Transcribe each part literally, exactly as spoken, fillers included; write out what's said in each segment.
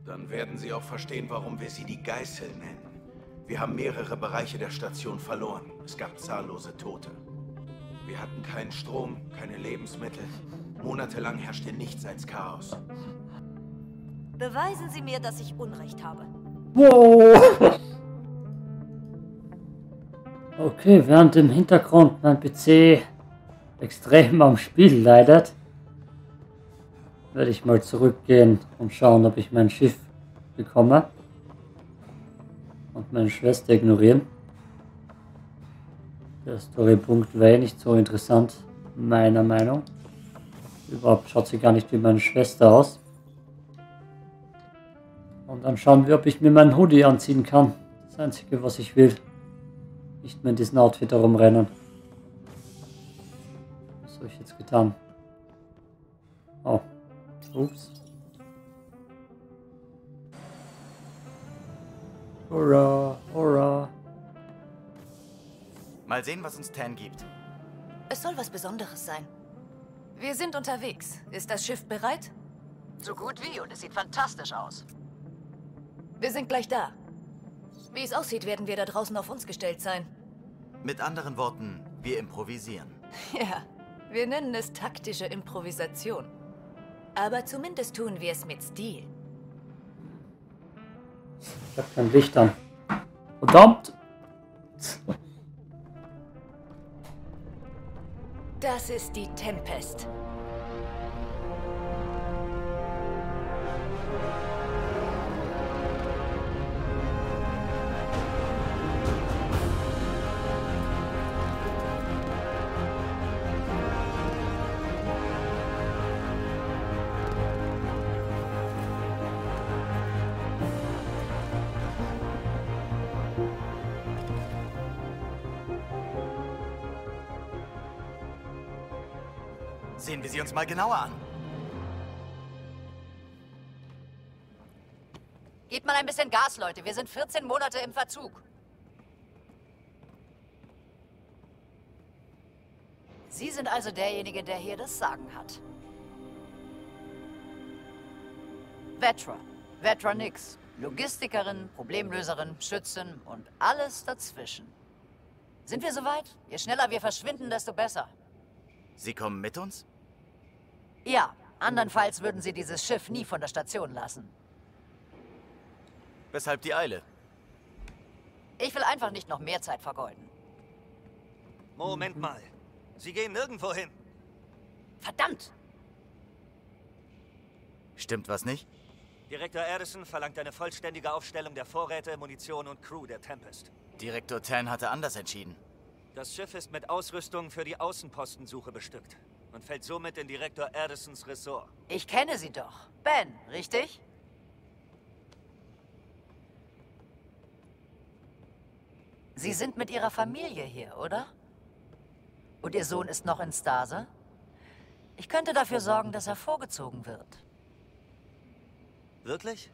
Dann werden Sie auch verstehen, warum wir sie die Geißel nennen. Wir haben mehrere Bereiche der Station verloren. Es gab zahllose Tote. Wir hatten keinen Strom, keine Lebensmittel. Monatelang herrschte nichts als Chaos. Beweisen Sie mir, dass ich Unrecht habe. Wow. Okay, während im Hintergrund mein P C extrem am Spiel leidet, werde ich mal zurückgehen und schauen, ob ich mein Schiff bekomme. Und meine Schwester ignorieren. Der Storypunkt wäre nicht so interessant, meiner Meinung. Überhaupt schaut sie gar nicht wie meine Schwester aus. Und dann schauen wir, ob ich mir meinen Hoodie anziehen kann. Das Einzige, was ich will. Nicht mehr in diesem Outfit herumrennen. Was habe ich jetzt getan? Oh. Ups. Hurra, hurra. Mal sehen, was uns Tan gibt. Es soll was Besonderes sein. Wir sind unterwegs. Ist das Schiff bereit? So gut wie, und es sieht fantastisch aus. Wir sind gleich da. Wie es aussieht, werden wir da draußen auf uns gestellt sein. Mit anderen Worten, wir improvisieren. Ja, wir nennen es taktische Improvisation. Aber zumindest tun wir es mit Stil. Ich habe kein Licht an. Verdammt! Das ist die Tempest. Sehen wir sie uns mal genauer an. Gebt mal ein bisschen Gas, Leute. Wir sind vierzehn Monate im Verzug. Sie sind also derjenige, der hier das Sagen hat. Vetra. Vetra nix. Logistikerin, Problemlöserin, Schützin und alles dazwischen. Sind wir soweit? Je schneller wir verschwinden, desto besser. Sie kommen mit uns? Ja, andernfalls würden Sie dieses Schiff nie von der Station lassen. Weshalb die Eile? Ich will einfach nicht noch mehr Zeit vergeuden. Moment mal. Sie gehen nirgendwo hin. Verdammt! Stimmt was nicht? Direktor Addison verlangt eine vollständige Aufstellung der Vorräte, Munition und Crew der Tempest. Direktor Tan hatte anders entschieden. Das Schiff ist mit Ausrüstung für die Außenpostensuche bestückt und fällt somit in Direktor Addisons Ressort. Ich kenne Sie doch. Ben, richtig? Sie sind mit Ihrer Familie hier, oder? Und Ihr Sohn ist noch in Stase? Ich könnte dafür sorgen, dass er vorgezogen wird. Wirklich?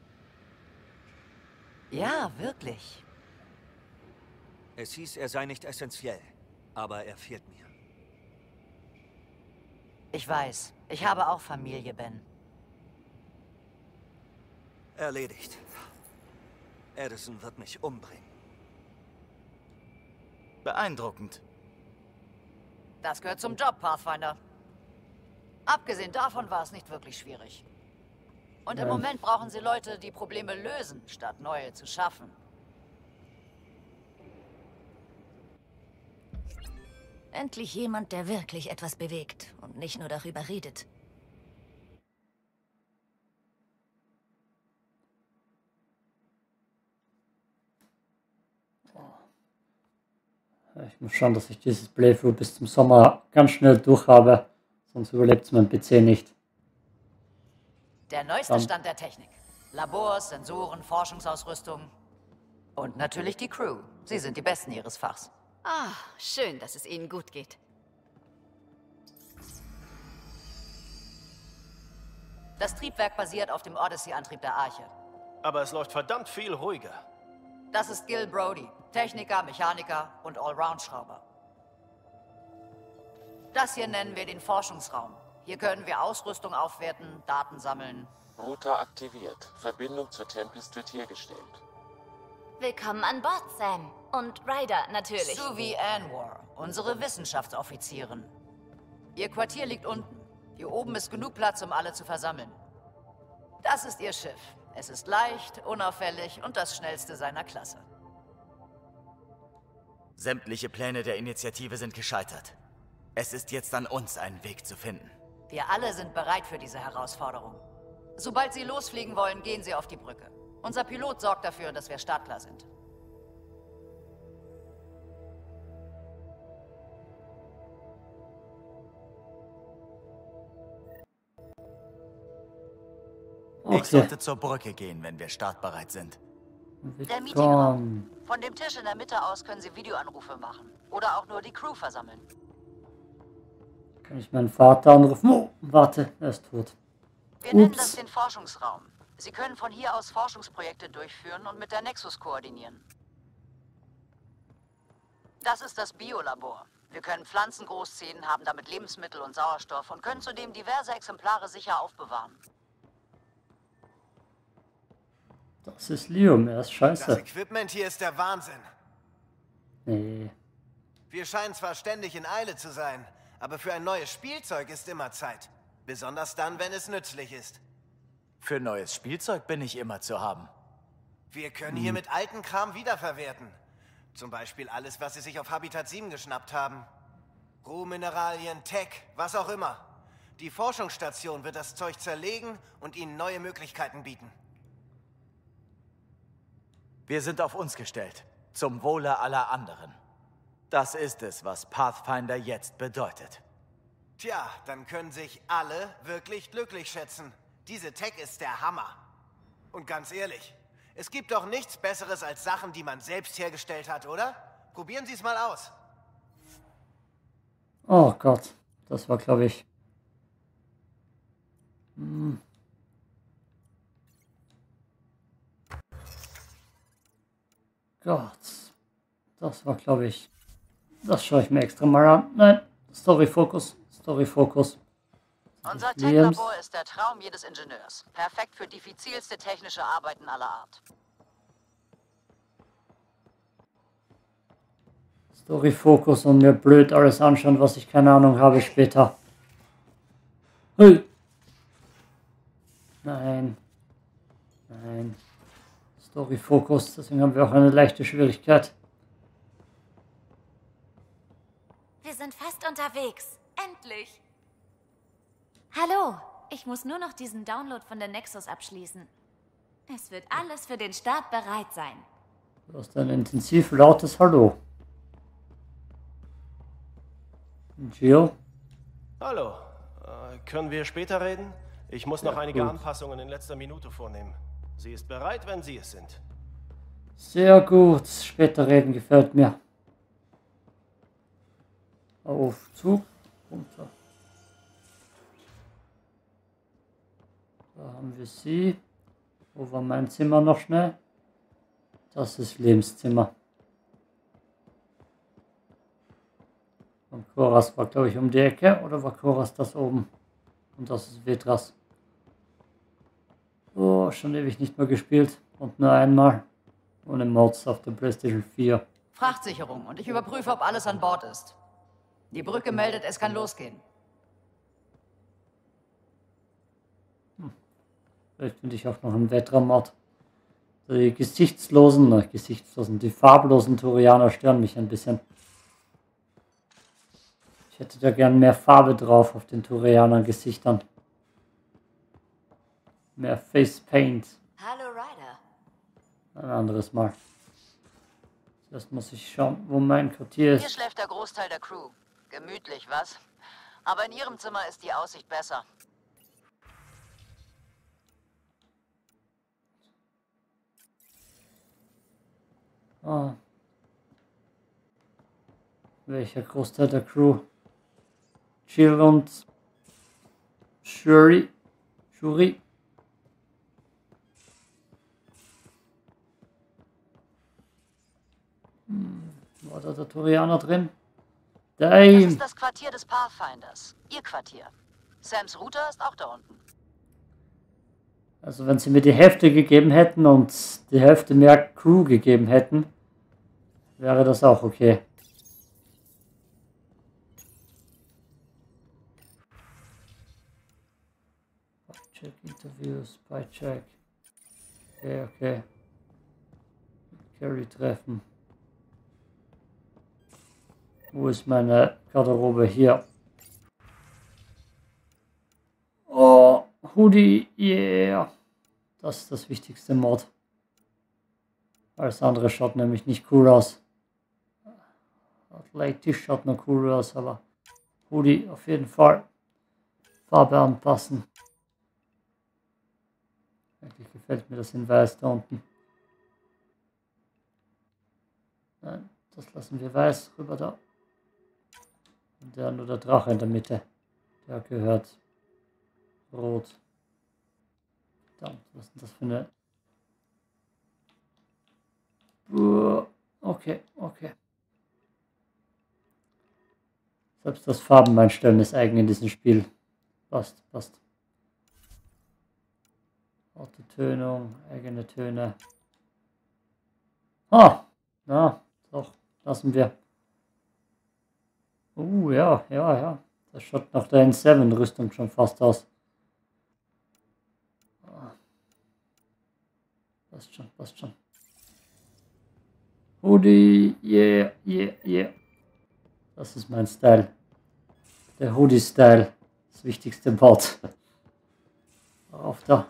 Ja, wirklich. Es hieß, er sei nicht essentiell, aber er fehlt mir. Ich weiß. Ich habe auch Familie, Ben. Erledigt. Addison wird mich umbringen. Beeindruckend. Das gehört zum Job, Pathfinder. Abgesehen davon war es nicht wirklich schwierig. Und im Ja. Moment brauchen Sie Leute, die Probleme lösen, statt neue zu schaffen. Endlich jemand, der wirklich etwas bewegt und nicht nur darüber redet. Ich muss schauen, dass ich dieses Playthrough bis zum Sommer ganz schnell durch habe. Sonst überlebt es mein P C nicht. Der neueste Dann. Stand der Technik. Labors, Sensoren, Forschungsausrüstung. Und natürlich die Crew. Sie sind die Besten ihres Fachs. Ah, schön, dass es Ihnen gut geht. Das Triebwerk basiert auf dem Odyssey-Antrieb der Arche. Aber es läuft verdammt viel ruhiger. Das ist Gil Brody, Techniker, Mechaniker und Allround-Schrauber. Das hier nennen wir den Forschungsraum. Hier können wir Ausrüstung aufwerten, Daten sammeln Router aktiviert. Verbindung zur Tempest wird hergestellt. Willkommen an Bord, Sam. Und Ryder natürlich. Suvi Anwar, unsere Wissenschaftsoffizierin. Ihr Quartier liegt unten. Hier oben ist genug Platz, um alle zu versammeln. Das ist ihr Schiff. Es ist leicht, unauffällig und das schnellste seiner Klasse. Sämtliche Pläne der Initiative sind gescheitert. Es ist jetzt an uns, einen Weg zu finden. Wir alle sind bereit für diese Herausforderung. Sobald Sie losfliegen wollen, gehen Sie auf die Brücke. Unser Pilot sorgt dafür, dass wir startklar sind. Okay. Ich sollte zur Brücke gehen, wenn wir startbereit sind. Der Meetingraum. Von dem Tisch in der Mitte aus können Sie Videoanrufe machen. Oder auch nur die Crew versammeln. Kann ich meinen Vater anrufen? Oh, warte, er ist tot. Wir Ups. nennen das den Forschungsraum. Sie können von hier aus Forschungsprojekte durchführen und mit der Nexus koordinieren. Das ist das Biolabor. Wir können Pflanzen großziehen, haben damit Lebensmittel und Sauerstoff und können zudem diverse Exemplare sicher aufbewahren. Das ist Liam, er ist Das scheiße. Equipment hier ist der Wahnsinn. Nee. Wir scheinen zwar ständig in Eile zu sein, aber für ein neues Spielzeug ist immer Zeit. Besonders dann, wenn es nützlich ist. Für neues Spielzeug bin ich immer zu haben. Wir können hier mit alten Kram wiederverwerten. Zum Beispiel alles, was sie sich auf Habitat sieben geschnappt haben. Rohmineralien, Tech, was auch immer. Die Forschungsstation wird das Zeug zerlegen und ihnen neue Möglichkeiten bieten. Wir sind auf uns gestellt. Zum Wohle aller anderen. Das ist es, was Pathfinder jetzt bedeutet. Tja, dann können sich alle wirklich glücklich schätzen. Diese Tech ist der Hammer. Und ganz ehrlich, es gibt doch nichts Besseres als Sachen, die man selbst hergestellt hat, oder? Probieren Sie es mal aus. Oh Gott, das war, glaube ich... Hm. Gott, das war, glaube ich... Das schaue ich mir extra mal an. Nein, Story-Fokus, Story-Fokus. Unser Tech-Labor ist der Traum jedes Ingenieurs. Perfekt für diffizilste technische Arbeiten aller Art. Story-Fokus und mir blöd alles anschauen, was ich keine Ahnung habe später. Hey. Nein. Nein. Story-Fokus, deswegen haben wir auch eine leichte Schwierigkeit. Wir sind fast unterwegs. Endlich. Hallo, ich muss nur noch diesen Download von der Nexus abschließen. Es wird alles für den Start bereit sein. Du hast ein intensiv lautes Hallo. Gio? Hallo. Äh, können wir später reden? Ich muss noch Ja, einige gut. Anpassungen in letzter Minute vornehmen. Sie ist bereit, wenn Sie es sind. Sehr gut. Später reden gefällt mir. Auf, zu, runter. Da haben wir sie. Wo war mein Zimmer noch schnell? Das ist Lebenszimmer. Und Koras war, glaube ich, um die Ecke. Oder war Koras das oben? Und das ist Vetras. Oh, schon ewig nicht mehr gespielt. Und nur einmal. Ohne Mods auf der PlayStation vier. Frachtsicherung und ich überprüfe, ob alles an Bord ist. Die Brücke meldet, es kann losgehen. Vielleicht finde ich auch noch einen Vetra-Mod. Die gesichtslosen, ne, gesichtslosen, die farblosen Turianer stören mich ein bisschen. Ich hätte da gern mehr Farbe drauf auf den Turianer-Gesichtern. Mehr Face Paint. Hallo Ryder. Ein anderes Mal. Zuerst muss ich schauen, wo mein Quartier Hier ist. schläft der Großteil der Crew. Gemütlich, was? Aber in Ihrem Zimmer ist die Aussicht besser. Ah. Welcher Großteil der Crew? Jill und Shuri. Shuri. Hm. War da der Turianer drin? Das Damn. ist das Quartier des Pathfinders. Ihr Quartier. Sams Router ist auch da unten. Also wenn sie mir die Hälfte gegeben hätten und die Hälfte mehr Crew gegeben hätten, wäre das auch okay. Check Interviews, bei Check. Okay, okay. Carry treffen. Wo ist meine Garderobe? Hier. Oh, Hoodie, yeah. Das ist das wichtigste Mod. Alles andere schaut nämlich nicht cool aus. Athletisch schaut noch cool aus, aber Hoodie auf jeden Fall. Farbe anpassen. Eigentlich gefällt mir das in weiß da unten. Nein, das lassen wir weiß rüber da. Und der nur der Drache in der Mitte. Der gehört rot. Verdammt, was ist denn das für eine... Uh, okay, okay. Selbst das Farben einstellen ist eigen in diesem Spiel. Passt, passt. Autotönung, eigene Töne. Ah, na, doch, lassen wir. Uh, ja, ja, ja. Das schaut nach der N sieben Rüstung schon fast aus. Ah. Passt schon, passt schon. Hoodie, yeah, yeah, yeah. Das ist mein Style. Der Hoodie-Style. Das wichtigste Wort. Auf da.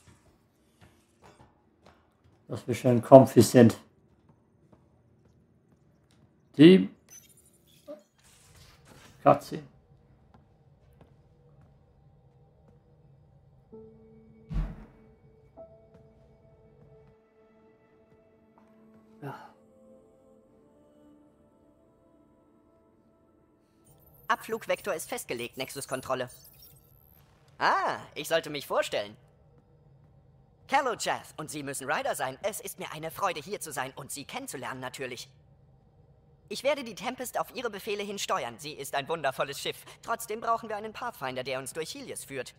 Dass wir schön comfy sind. Team. Katze. Ja. Abflugvektor ist festgelegt, Nexus-Kontrolle. Ah, ich sollte mich vorstellen. Kello Chath, und Sie müssen Ryder sein. Es ist mir eine Freude, hier zu sein und Sie kennenzulernen natürlich. Ich werde die Tempest auf Ihre Befehle hin steuern. Sie ist ein wundervolles Schiff. Trotzdem brauchen wir einen Pathfinder, der uns durch Helios führt.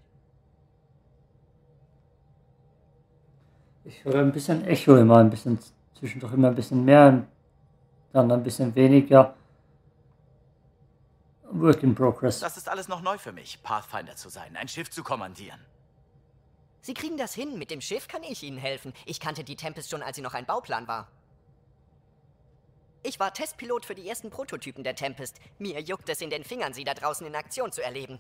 Ich höre ein bisschen Echo immer, ein bisschen zwischendurch immer ein bisschen mehr, dann ein bisschen weniger. Work in progress. Das ist alles noch neu für mich, Pathfinder zu sein, ein Schiff zu kommandieren. Sie kriegen das hin. Mit dem Schiff kann ich Ihnen helfen. Ich kannte die Tempest schon, als sie noch ein Bauplan war. Ich war Testpilot für die ersten Prototypen der Tempest. Mir juckt es in den Fingern, sie da draußen in Aktion zu erleben.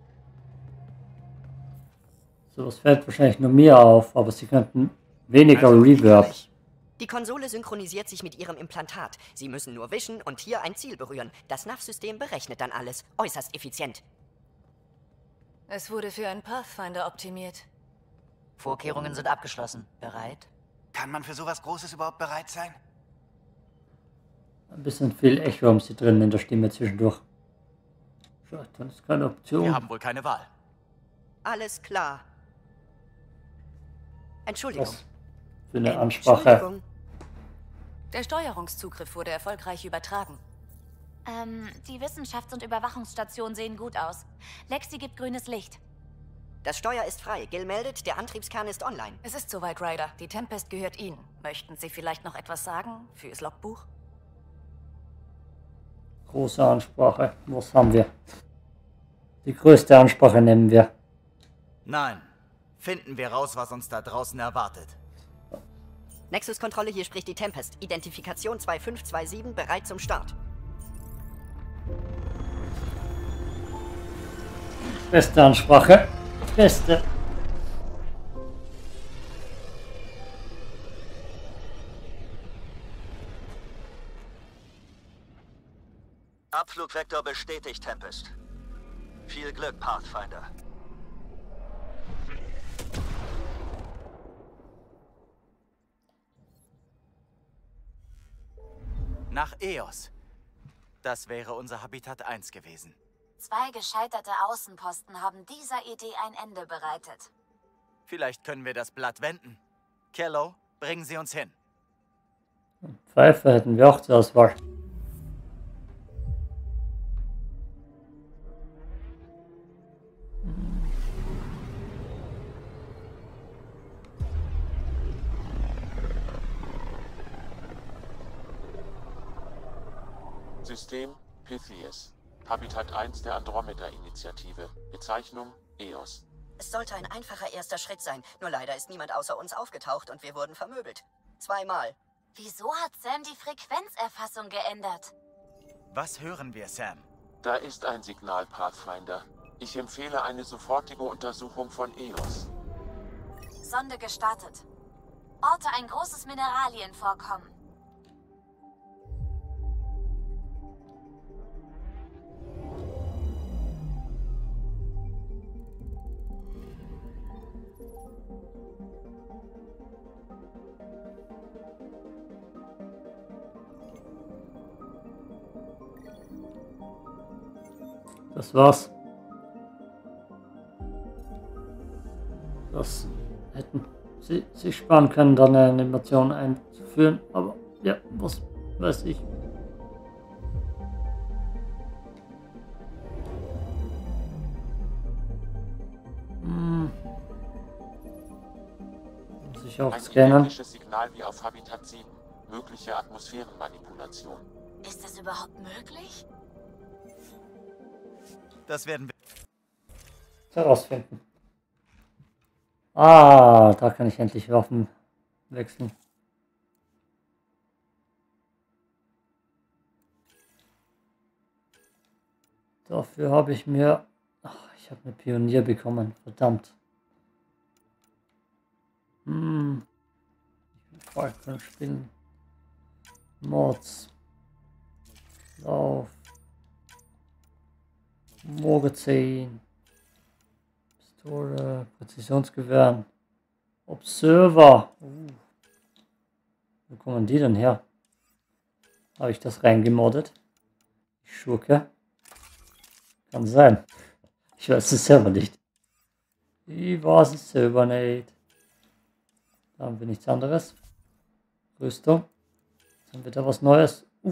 So, es fällt wahrscheinlich nur mir auf, aber sie könnten weniger Also, Reverb. Die Konsole synchronisiert sich mit Ihrem Implantat. Sie müssen nur wischen und hier ein Ziel berühren. Das N A V-System berechnet dann alles. Äußerst effizient. Es wurde für einen Pathfinder optimiert. Vorkehrungen sind abgeschlossen. Bereit? Kann man für sowas Großes überhaupt bereit sein? Ein bisschen viel Echo haben sie drin in der Stimme zwischendurch. Scheitern ist keine Option. Wir haben wohl keine Wahl. Alles klar. Entschuldigung. Was für eine Ansprache. Der Steuerungszugriff wurde erfolgreich übertragen. Ähm, die Wissenschafts- und Überwachungsstationen sehen gut aus. Lexi gibt grünes Licht. Das Steuer ist frei. Gil meldet, der Antriebskern ist online. Es ist soweit, Ryder. Die Tempest gehört Ihnen. Möchten Sie vielleicht noch etwas sagen fürs Logbuch? Große Ansprache. Was haben wir? Die größte Ansprache nehmen wir. Nein. Finden wir raus, was uns da draußen erwartet. Nexus-Kontrolle, hier spricht die Tempest. Identifikation zwei fünf zwei sieben, bereit zum Start. Beste Ansprache. Beste. Abflugvektor bestätigt, Tempest. Viel Glück, Pathfinder. Nach Eos. Das wäre unser Habitat eins gewesen. Zwei gescheiterte Außenposten haben dieser Idee ein Ende bereitet. Vielleicht können wir das Blatt wenden. Kello, bringen Sie uns hin. Pfeife hätten wir auch zur Auswahl. System Pythias. Habitat eins der Andromeda-Initiative. Bezeichnung E O S. Es sollte ein einfacher erster Schritt sein, nur leider ist niemand außer uns aufgetaucht und wir wurden vermöbelt. Zweimal. Wieso hat Sam die Frequenzerfassung geändert? Was hören wir, Sam? Da ist ein Signal, Pathfinder. Ich empfehle eine sofortige Untersuchung von E O S. Sonde gestartet. Orte ein großes Mineralienvorkommen. Das war's. Das hätten sie sich sparen können, dann eine Animation einzuführen. Aber ja, was weiß ich. Hm. Muss ich auch Ein scannen. identisches Signal wie auf Habitat sieben. Mögliche Atmosphärenmanipulation. Ist das überhaupt möglich? Das werden wir Herausfinden. Ah, da kann ich endlich Waffen wechseln. Dafür habe ich mir... Ach, ich habe eine Pionier bekommen. Verdammt. Hm. Ich will Falcon spielen. Mods. Lauf. Magazin. Pistole. Präzisionsgewehr. Observer. Uh. Wo kommen die denn her? Habe ich das reingemoddet? Ich Schurke. Kann sein. Ich weiß es selber nicht. Ich weiß es selber nicht. Da haben wir nichts anderes. Rüstung. Jetzt haben wir da was Neues. Uh.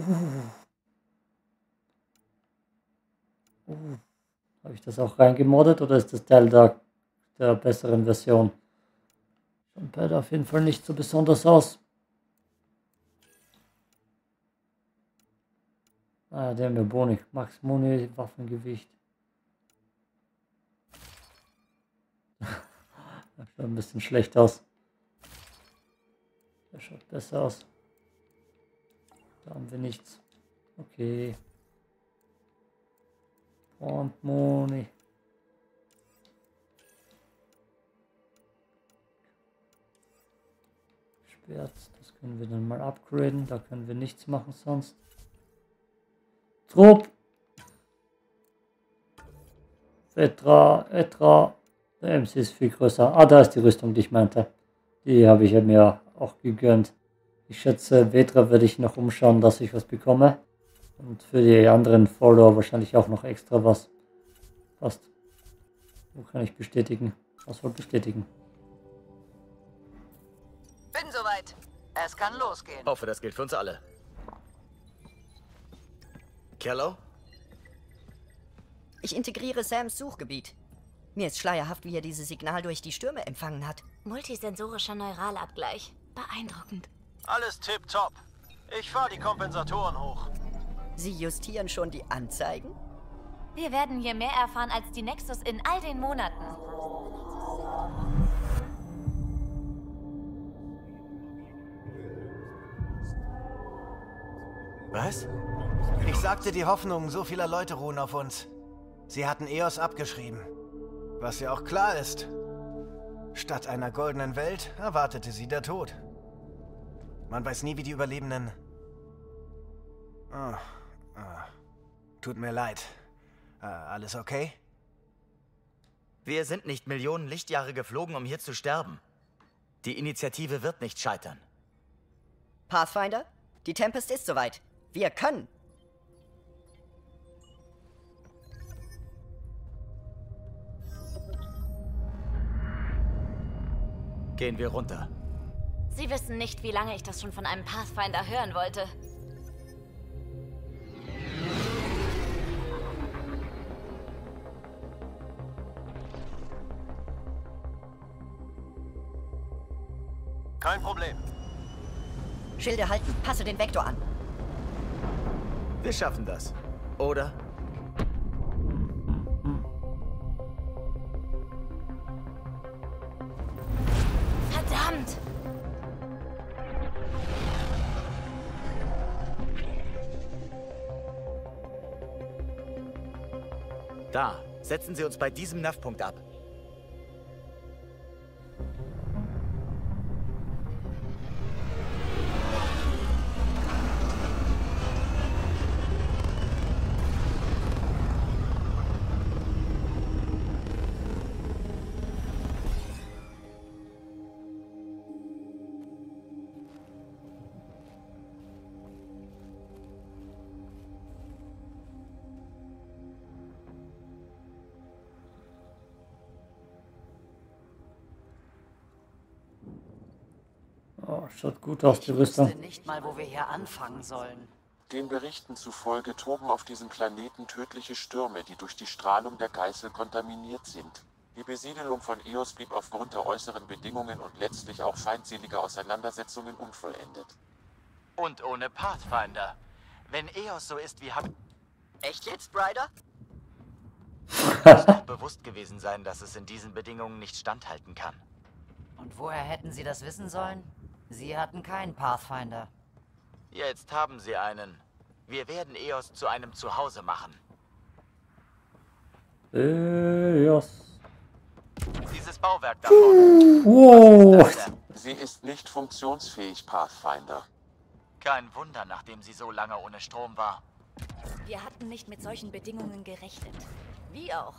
Uh. Habe ich das auch reingemoddet oder ist das Teil der, der besseren Version? Schaut beide auf jeden Fall nicht so besonders aus. Ah, der haben wir Boni. Max Muni, Waffengewicht. Das schaut ein bisschen schlecht aus. Der schaut besser aus. Da haben wir nichts. Okay. Und Moni. Schwert, das können wir dann mal upgraden. Da können wir nichts machen sonst. Trupp. Etra, Etra. Der M C ist viel größer. Ah, da ist die Rüstung, die ich meinte. Die habe ich mir auch gegönnt. Ich schätze, Vetra werde ich noch umschauen, dass ich was bekomme. Und für die anderen Follower wahrscheinlich auch noch extra was. Passt. Wo kann ich bestätigen? Was soll bestätigen? Bin soweit. Es kann losgehen. hoffe, das gilt für uns alle. Kello? Ich integriere Sams Suchgebiet. Mir ist schleierhaft, wie er dieses Signal durch die Stürme empfangen hat. Multisensorischer Neuralabgleich. Beeindruckend. Alles tipptopp. Ich fahre die Kompensatoren hoch. Sie justieren schon die Anzeigen? Wir werden hier mehr erfahren als die Nexus in all den Monaten. Was? Ich sagte, die Hoffnungen so vieler Leute ruhen auf uns. Sie hatten E O S abgeschrieben. Was ja auch klar ist. Statt einer goldenen Welt erwartete sie der Tod. Man weiß nie, wie die Überlebenden... Oh, oh. Tut mir leid. Uh, alles okay? Wir sind nicht Millionen Lichtjahre geflogen, um hier zu sterben. Die Initiative wird nicht scheitern. Pathfinder, die Tempest ist soweit. Wir können. Gehen wir runter. Sie wissen nicht, wie lange ich das schon von einem Pathfinder hören wollte. Kein Problem. Schilde halten, passe den Vektor an. Wir schaffen das. Oder? Verdammt! Da. Setzen Sie uns bei diesem N A V-Punkt ab. Oh, schaut gut aus, die Rüstung. Ich wusste nicht mal, wo wir hier anfangen sollen. Den Berichten zufolge toben auf diesem Planeten tödliche Stürme, die durch die Strahlung der Geißel kontaminiert sind. Die Besiedelung von Eos blieb aufgrund der äußeren Bedingungen und letztlich auch feindseliger Auseinandersetzungen unvollendet. Und ohne Pathfinder. Wenn Eos so ist wie Hab... Echt jetzt, Ryder? muss doch bewusst gewesen sein, dass es in diesen Bedingungen nicht standhalten kann. Und woher hätten Sie das wissen sollen? Sie hatten keinen Pathfinder. Jetzt haben Sie einen. Wir werden Eos zu einem Zuhause machen. Eos. Dieses Bauwerk da vorne. Wow. Sie ist nicht funktionsfähig, Pathfinder. Kein Wunder, nachdem sie so lange ohne Strom war. Wir hatten nicht mit solchen Bedingungen gerechnet. Wie auch.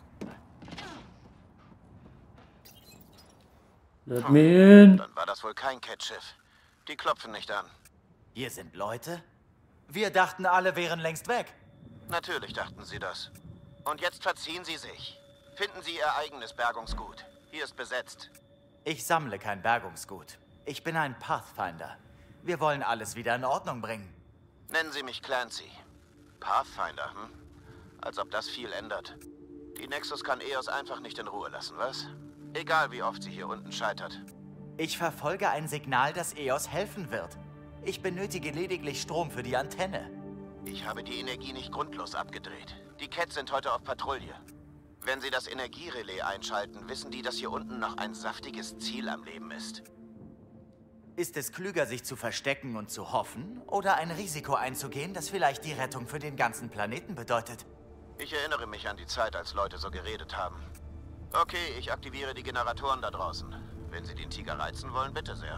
Let me in. Dann war das wohl kein Catch-Schiff. Die klopfen nicht an. Hier sind Leute? Wir dachten, alle wären längst weg. Natürlich dachten sie das. Und jetzt verziehen sie sich. Finden sie ihr eigenes Bergungsgut. Hier ist besetzt. Ich sammle kein Bergungsgut. Ich bin ein Pathfinder. Wir wollen alles wieder in Ordnung bringen. Nennen Sie mich Clancy. Pathfinder, hm? Als ob das viel ändert. Die Nexus kann Eos einfach nicht in Ruhe lassen, was? Egal wie oft sie hier unten scheitert. Ich verfolge ein Signal, das Eos helfen wird. Ich benötige lediglich Strom für die Antenne. Ich habe die Energie nicht grundlos abgedreht. Die Cats sind heute auf Patrouille. Wenn sie das Energierelais einschalten, wissen die, dass hier unten noch ein saftiges Ziel am Leben ist. Ist es klüger, sich zu verstecken und zu hoffen, oder ein Risiko einzugehen, das vielleicht die Rettung für den ganzen Planeten bedeutet? Ich erinnere mich an die Zeit, als Leute so geredet haben. Okay, ich aktiviere die Generatoren da draußen. Wenn Sie den Tiger reizen wollen, bitte sehr.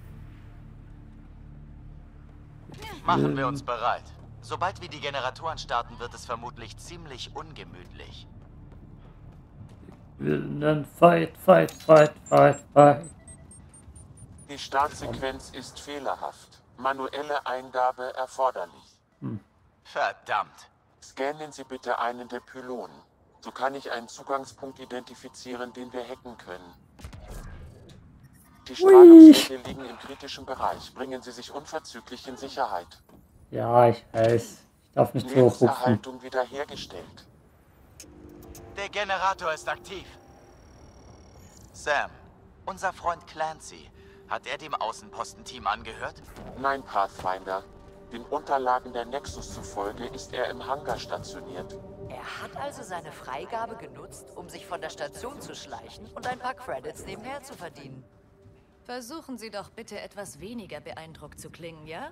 Machen wir uns bereit. Sobald wir die Generatoren starten, wird es vermutlich ziemlich ungemütlich. Dann fight, fight, fight, fight, fight. Die Startsequenz ist fehlerhaft. Manuelle Eingabe erforderlich. Hm. Verdammt. Scannen Sie bitte einen der Pylonen. So kann ich einen Zugangspunkt identifizieren, den wir hacken können. Die Strahlungswerte liegen im kritischen Bereich. Bringen Sie sich unverzüglich in Sicherheit. Ja, ich weiß. Ich darf nicht so hochrufen. Lebenserhaltung wiederhergestellt. Der Generator ist aktiv. Sam, unser Freund Clancy, hat er dem Außenpostenteam angehört? Nein, Pathfinder. Den Unterlagen der Nexus zufolge ist er im Hangar stationiert. Er hat also seine Freigabe genutzt, um sich von der Station zu schleichen und ein paar Credits nebenher zu verdienen. Versuchen Sie doch bitte etwas weniger beeindruckt zu klingen, ja?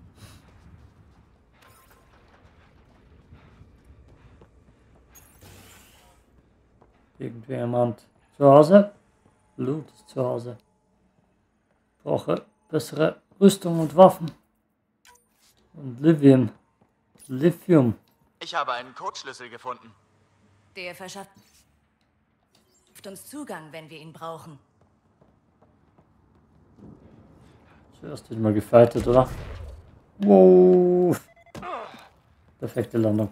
Irgendjemand zu Hause? Loot ist zu Hause. Brauche bessere Rüstung und Waffen. Und Lithium. Lithium. Ich habe einen Codeschlüssel gefunden. Der verschafft uns Zugang, wenn wir ihn brauchen. Zuerst wird mal gefightet, oder? Wow. Perfekte Landung.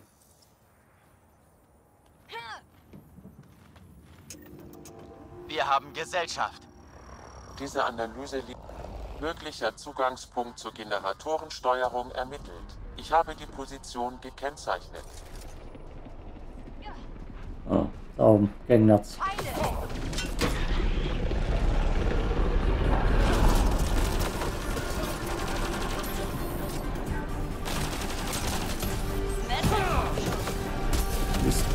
Wir haben Gesellschaft. Diese Analyse liegt möglicher Zugangspunkt zur Generatorensteuerung ermittelt. Ich habe die Position gekennzeichnet. Oh, da oben, Gangnutz.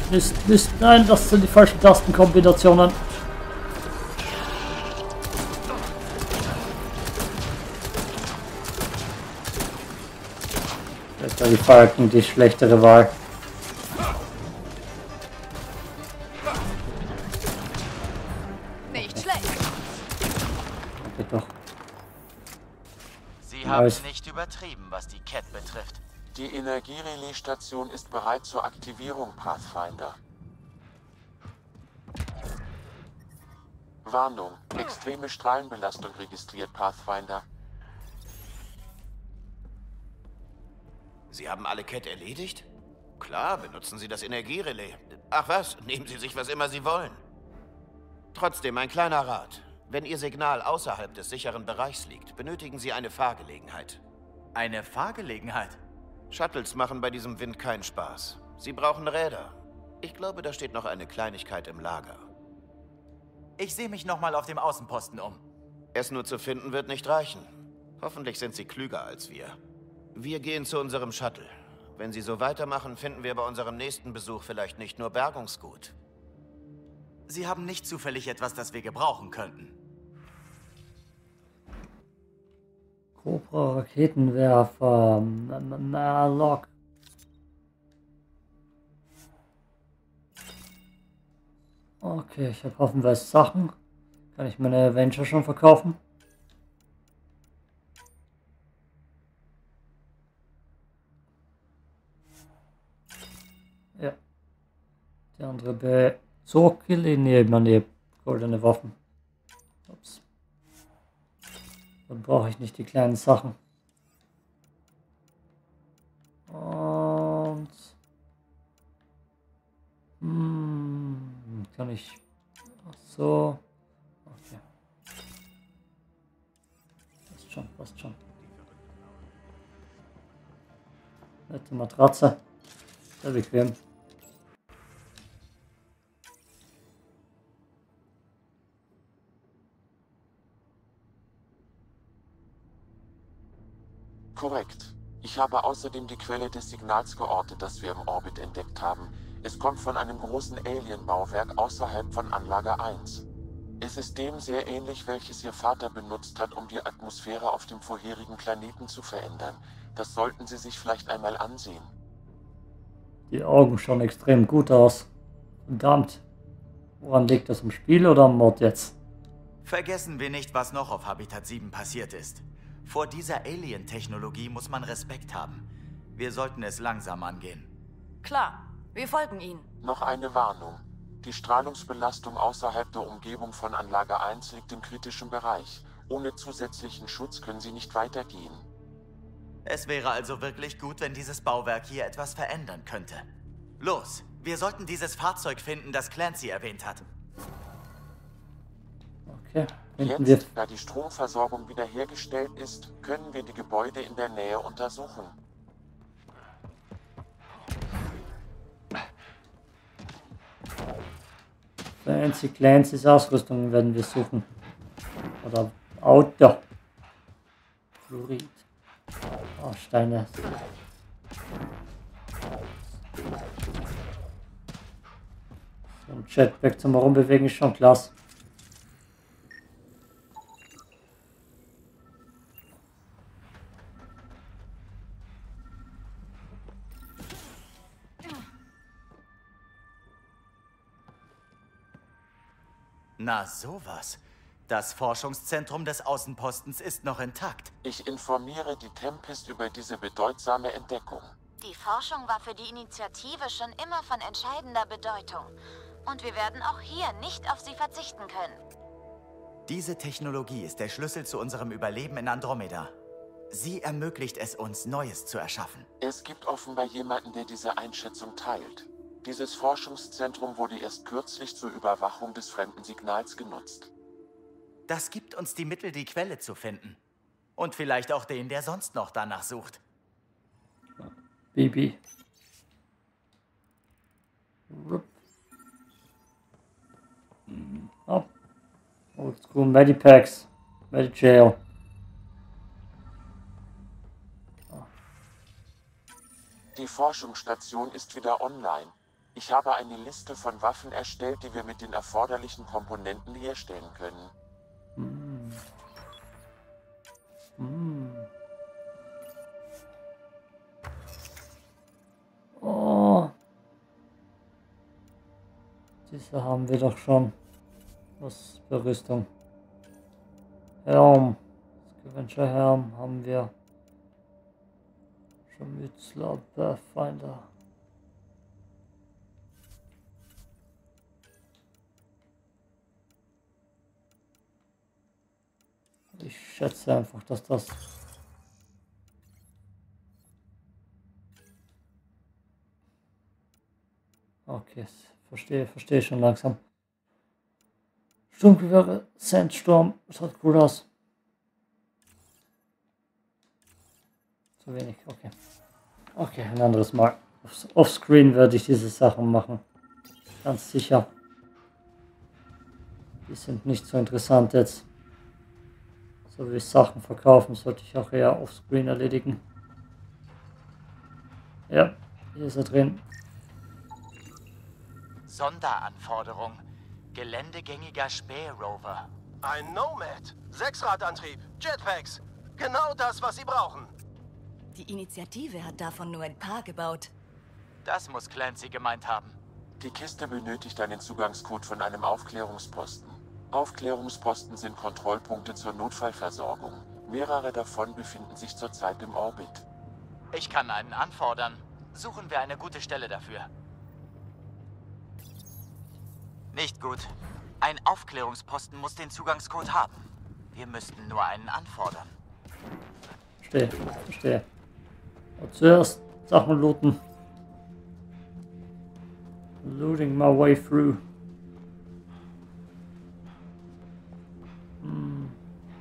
Mist, Mist, nein, das sind die falschen Tastenkombinationen. Vielleicht war die Falken die schlechtere Wahl. Nicht schlecht. Okay, doch. Sie haben Nice. nicht übertrieben, was die Cat betrifft. Die Energierelaisstation ist bereit zur Aktivierung, Pathfinder. Warnung. Extreme Strahlenbelastung registriert, Pathfinder. Sie haben alle Cat erledigt? Klar, benutzen Sie das Energierelais. Ach was, nehmen Sie sich was immer Sie wollen. Trotzdem ein kleiner Rat. Wenn Ihr Signal außerhalb des sicheren Bereichs liegt, benötigen Sie eine Fahrgelegenheit. Eine Fahrgelegenheit? Shuttles machen bei diesem Wind keinen Spaß. Sie brauchen Räder. Ich glaube, da steht noch eine Kleinigkeit im Lager. Ich sehe mich nochmal auf dem Außenposten um. Es nur zu finden wird nicht reichen. Hoffentlich sind Sie klüger als wir. Wir gehen zu unserem Shuttle. Wenn Sie so weitermachen, finden wir bei unserem nächsten Besuch vielleicht nicht nur Bergungsgut. Sie haben nicht zufällig etwas, das wir gebrauchen könnten. Cobra Raketenwerfer. Marlock. Okay, ich habe hoffentlich Sachen. Kann ich meine Avenger schon verkaufen? Ja. Die andere Bezogelinie, meine goldene Waffen. Ups. Dann brauche ich nicht die kleinen Sachen. Und hm, kann ich ach so. Okay. Passt schon, passt schon. Nette Matratze. Sehr bequem. Korrekt. Ich habe außerdem die Quelle des Signals geortet, das wir im Orbit entdeckt haben. Es kommt von einem großen Alien-Bauwerk außerhalb von Anlage eins. Es ist dem sehr ähnlich, welches Ihr Vater benutzt hat, um die Atmosphäre auf dem vorherigen Planeten zu verändern. Das sollten Sie sich vielleicht einmal ansehen. Die Augen schauen extrem gut aus. Verdammt. Woran liegt das, im Spiel oder am Mod jetzt? Vergessen wir nicht, was noch auf Habitat sieben passiert ist. Vor dieser Alien-Technologie muss man Respekt haben. Wir sollten es langsam angehen. Klar, wir folgen Ihnen. Noch eine Warnung. Die Strahlungsbelastung außerhalb der Umgebung von Anlage eins liegt im kritischen Bereich. Ohne zusätzlichen Schutz können Sie nicht weitergehen. Es wäre also wirklich gut, wenn dieses Bauwerk hier etwas verändern könnte. Los, wir sollten dieses Fahrzeug finden, das Clancy erwähnt hat. Okay, finden wir. Jetzt, da die Stromversorgung wiederhergestellt ist, können wir die Gebäude in der Nähe untersuchen. Fancy Clancy's Ausrüstung werden wir suchen. Oder Auto. Fluorid. Oh, Steine. So ein Jetpack zum Rumbewegen ist schon klasse. Na sowas. Das Forschungszentrum des Außenpostens ist noch intakt. Ich informiere die Tempest über diese bedeutsame Entdeckung. Die Forschung war für die Initiative schon immer von entscheidender Bedeutung. Und wir werden auch hier nicht auf sie verzichten können. Diese Technologie ist der Schlüssel zu unserem Überleben in Andromeda. Sie ermöglicht es uns, Neues zu erschaffen. Es gibt offenbar jemanden, der diese Einschätzung teilt. Dieses Forschungszentrum wurde erst kürzlich zur Überwachung des fremden Signals genutzt. Das gibt uns die Mittel, die Quelle zu finden. Und vielleicht auch den, der sonst noch danach sucht. Baby. Oh. Oldschool Medipacks. Medijail. Die Forschungsstation ist wieder online. Ich habe eine Liste von Waffen erstellt, die wir mit den erforderlichen Komponenten herstellen können. Hm. Hm. Oh. Diese haben wir doch schon. Was für Rüstung? Helm. Scavenger Helm haben wir. Scharmützler, Pathfinder. Ich schätze einfach, dass das okay, verstehe, verstehe schon langsam. Sturmgewehre, Sandstorm, schaut cool aus. Zu wenig, okay. Okay, ein anderes Mal. Offscreen werde ich diese Sachen machen. Ganz sicher. Die sind nicht so interessant jetzt. So wie Sachen verkaufen, sollte ich auch eher offscreen erledigen. Ja, hier ist er drin. Sonderanforderung. Geländegängiger Spährover. Ein Nomad. Sechsradantrieb. Jetpacks. Genau das, was Sie brauchen. Die Initiative hat davon nur ein paar gebaut. Das muss Clancy gemeint haben. Die Kiste benötigt einen Zugangscode von einem Aufklärungsposten. Aufklärungsposten sind Kontrollpunkte zur Notfallversorgung. Mehrere davon befinden sich zurzeit im Orbit. Ich kann einen anfordern. Suchen wir eine gute Stelle dafür. Nicht gut. Ein Aufklärungsposten muss den Zugangscode haben. Wir müssten nur einen anfordern. Verstehe, verstehe. Und zuerst Sachen looten. Looting my way through. Hm.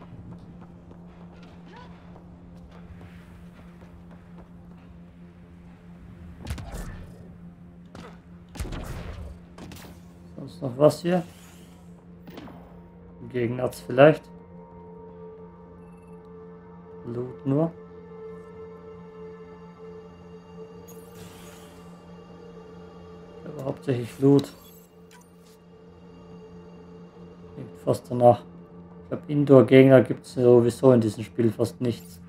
Sonst noch was hier? Gegennetz vielleicht. Loot nur. Aber hauptsächlich Loot. Klingt fast danach. Ich glaube, Indoor-Gegner gibt es sowieso in diesem Spiel fast nichts.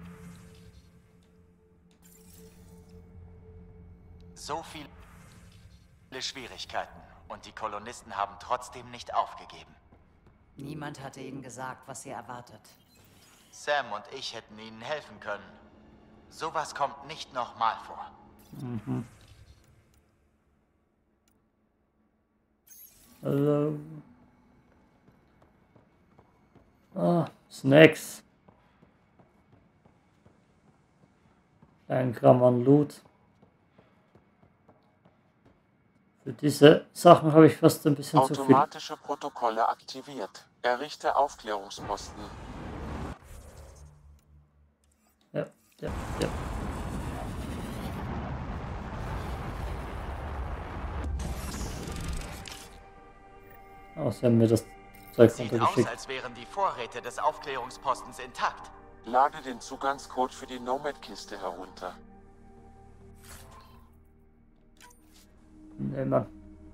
So viele Schwierigkeiten und die Kolonisten haben trotzdem nicht aufgegeben. Niemand hatte ihnen gesagt, was sie erwartet. Sam und ich hätten ihnen helfen können. Sowas kommt nicht nochmal vor. Mhm. Hallo. Ah, Snacks. Ein Gramm an Loot. Für diese Sachen habe ich fast ein bisschen zu viel. Automatische Protokolle aktiviert. Errichte Aufklärungsposten. Ja, ja, ja. Oh, sie haben mir das Zeug Sieht aus, runtergeschickt. als wären die Vorräte des Aufklärungspostens intakt. Lade den Zugangscode für die Nomad-Kiste herunter. Nee, Mann.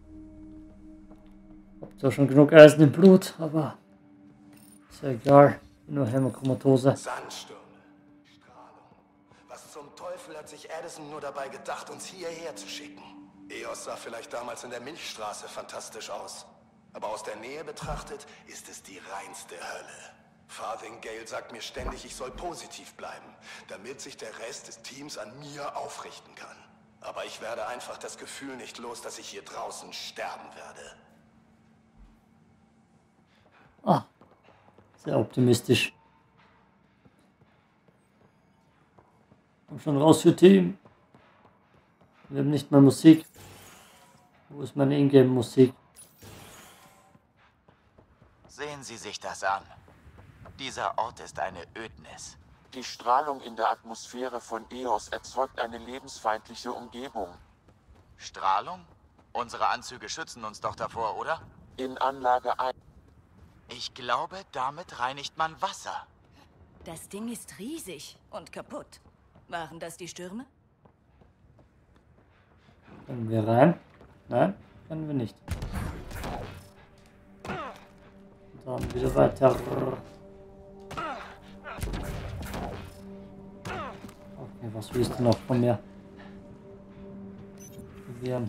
Hab zwar schon genug Eisen im Blut, aber ist ja egal. Nur Hämochromatose. Sandstürme, Strahlung. Was zum Teufel hat sich Addison nur dabei gedacht, uns hierher zu schicken? Eos sah vielleicht damals in der Milchstraße fantastisch aus. Aber aus der Nähe betrachtet ist es die reinste Hölle. Farthingale sagt mir ständig, ich soll positiv bleiben, damit sich der Rest des Teams an mir aufrichten kann. Aber ich werde einfach das Gefühl nicht los, dass ich hier draußen sterben werde. Ah, sehr optimistisch. Komm schon raus für Team. Wir haben nicht mal Musik. Wo ist meine Ingame-Musik? Sehen Sie sich das an. Dieser Ort ist eine Ödnis. Die Strahlung in der Atmosphäre von Eos erzeugt eine lebensfeindliche Umgebung. Strahlung? Unsere Anzüge schützen uns doch davor, oder? In Anlage eins. Ich glaube, damit reinigt man Wasser. Das Ding ist riesig und kaputt. Waren das die Stürme? Können wir rein? Nein, können wir nicht. Dann wieder weiter. Okay, was willst du noch von mir? Probieren.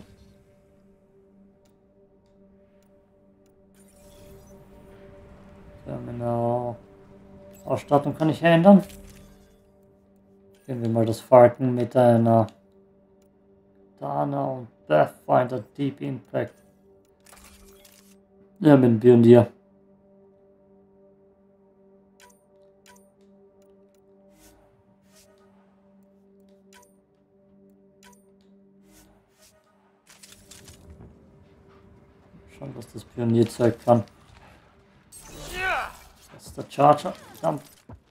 Terminal. Ausstattung kann ich ändern. Gehen wir mal das Falken mit einer Dana und Pathfinder Deep Impact. Ja, mit Pionier. Schauen, was das Pionierzeug kann. Das ist der Charger. Verdammt.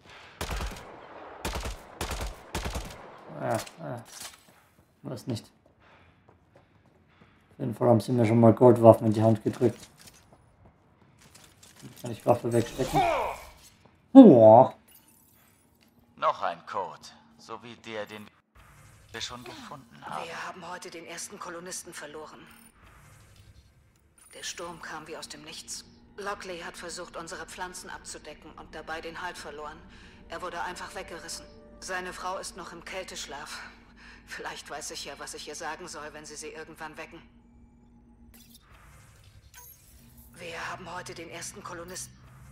Ja, ja. Weiß nicht. Auf jeden Fall haben sie mir schon mal Goldwaffen in die Hand gedrückt. Dann kann ich Waffe wegstecken. Oh. Noch ein Code, so wie der, den wir schon gefunden haben. Wir haben heute den ersten Kolonisten verloren. Der Sturm kam wie aus dem Nichts. Lockley hat versucht, unsere Pflanzen abzudecken und dabei den Halt verloren. Er wurde einfach weggerissen. Seine Frau ist noch im Kälteschlaf. Vielleicht weiß ich ja, was ich ihr sagen soll, wenn sie sie irgendwann wecken. Wir haben heute den ersten Kolonisten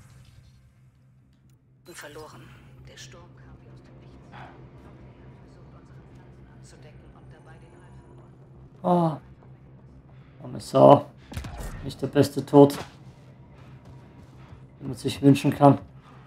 verloren. Der Sturm kam wie aus dem Nichts. Lockley hat versucht, unsere Pflanzen abzudecken und dabei den Halt verloren. Oh. Arme Sau. Nicht der beste Tod, den man sich wünschen kann.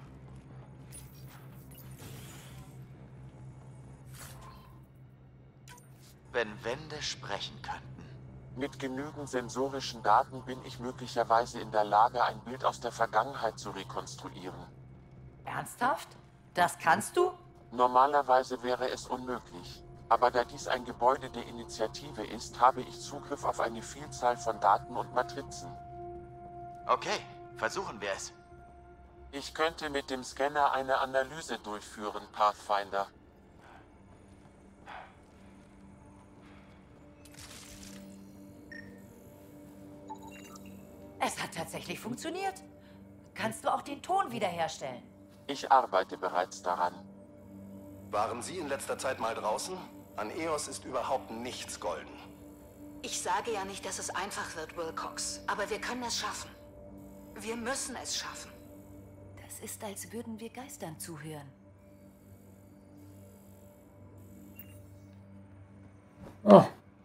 Wenn Wände sprechen könnten. Mit genügend sensorischen Daten bin ich möglicherweise in der Lage, ein Bild aus der Vergangenheit zu rekonstruieren. Ernsthaft? Das kannst du? Normalerweise wäre es unmöglich. Aber da dies ein Gebäude der Initiative ist, habe ich Zugriff auf eine Vielzahl von Daten und Matrizen. Okay, versuchen wir es. Ich könnte mit dem Scanner eine Analyse durchführen, Pathfinder. Es hat tatsächlich funktioniert. Kannst du auch den Ton wiederherstellen? Ich arbeite bereits daran. Waren Sie in letzter Zeit mal draußen? An Eos ist überhaupt nichts golden. Ich sage ja nicht, dass es einfach wird, Wilcox. Aber wir können es schaffen. Wir müssen es schaffen. Das ist, als würden wir Geistern zuhören. Oh.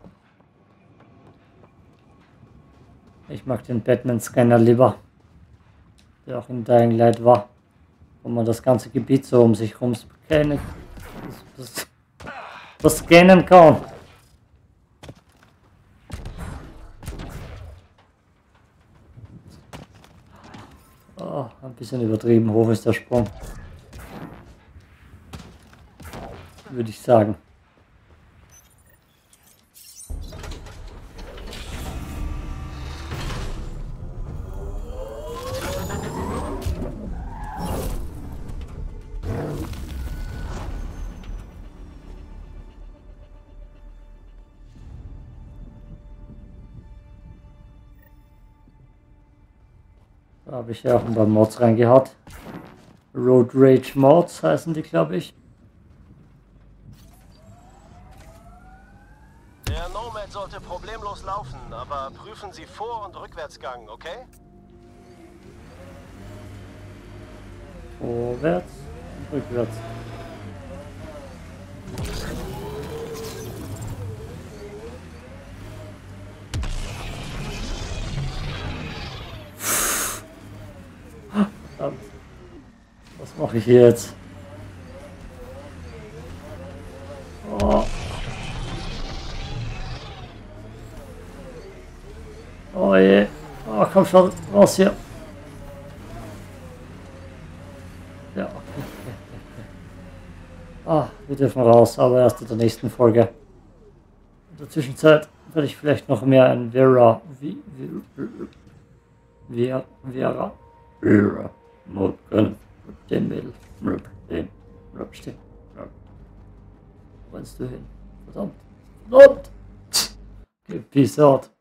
Ich mag den Batman-Scanner lieber, der auch in Dying Light war, wo man das ganze Gebiet so um sich rum scannen, das, das, das scannen kann. Oh, ein bisschen übertrieben hoch ist der Sprung, würde ich sagen. Da habe ich ja auch ein paar Mods reingehaut. Road Rage Mods heißen die, glaube ich. Der Nomad sollte problemlos laufen, aber prüfen Sie Vor- und Rückwärtsgang, okay? Vorwärts und rückwärts. Was mache ich hier jetzt? Oh. Oh je. Oh, komm schon raus hier. Ja, okay. Ah, wir dürfen raus, aber erst in der nächsten Folge. In der Zwischenzeit werde ich vielleicht noch mehr ein Vera. Wie. Vera. Vera. Vera. Modern. Den Mädel. Den. Stehen. Wo rennst du hin? Verdammt. Verdammt. Okay, peace out.